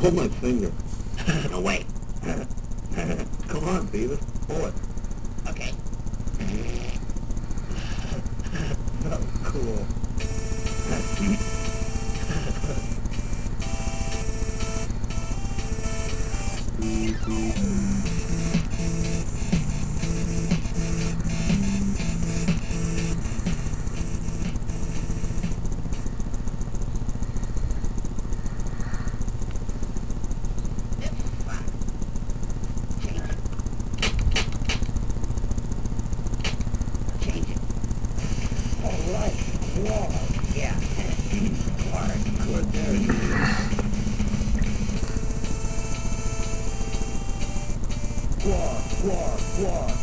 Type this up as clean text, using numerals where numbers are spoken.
Pull my finger. No, wait. Come on, Beavis. Pull it. Okay. That was cool. Change it. All right. Claw. Yeah. Hard. Good. There it is. Claw, claw, claw.